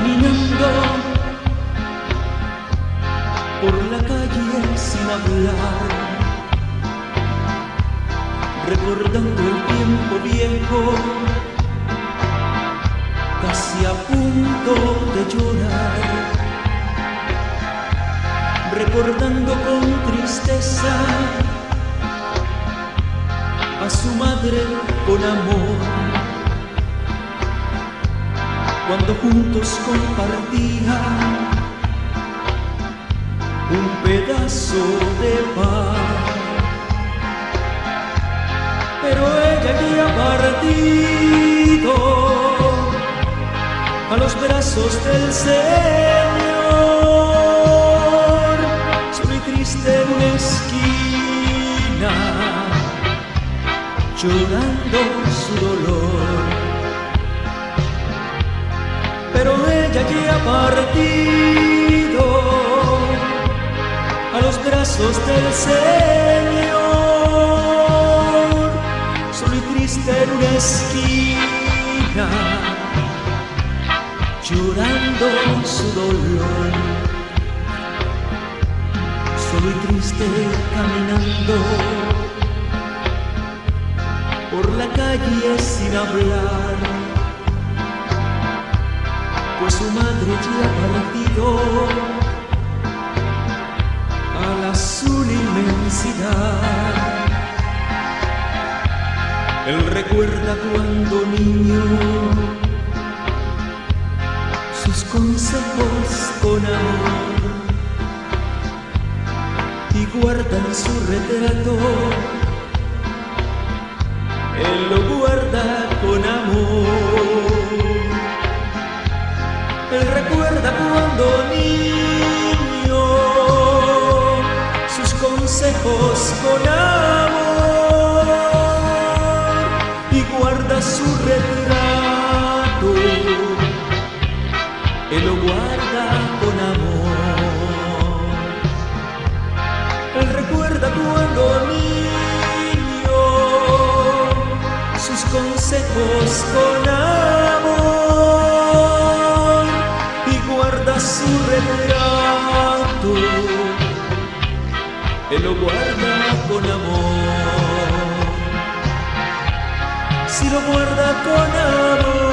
caminando por la calle sin hablar, recordando el tiempo viejo, casi a punto de llorar, recordando con tristeza a su madre con amor, cuando juntos compartían un pedazo de pan. Pero ella había partido a los brazos del Señor, solo y triste en una esquina, llorando su dolor. Pero ella había partido a los brazos del Señor, solo y triste en una esquina, llorando su dolor, solo y triste caminando por la calle sin hablar, pues su madre ya ha partido a la azul inmensidad. Él recuerda cuando niño sus consejos con amor, y guarda en su retrato, él lo guarda con amor. Él recuerda cuando niño sus consejos con amor, y guarda su retrato, él lo guarda con amor. Él recuerda cuando niño sus consejos con amor, y guarda su retrato, él lo guarda con amor. Si lo guarda con amor,